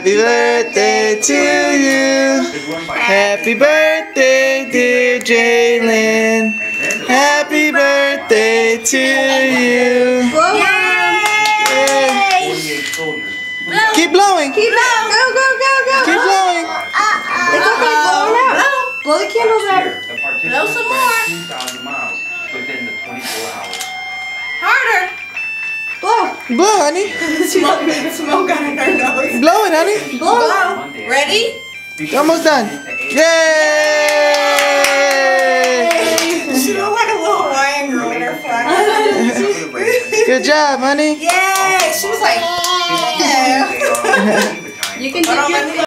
Happy birthday to you. Happy birthday, dear Jaelynn. Happy birthday to you. Yay! Keep blowing. Keep blowing. Go, go, go, go. Keep blowing. It's okay, blow it out. Blow the candles out. Blow some more. 2,000 miles within the 24 hours. Harder. Blow. Blow, honey. Smoke out of her nose. Blow it, honey. Blow. Ready? You're almost done. Yay! She looked like a little Hawaiian girl in her flag. Good job, honey. Yay! She was like, yeah. You can dip your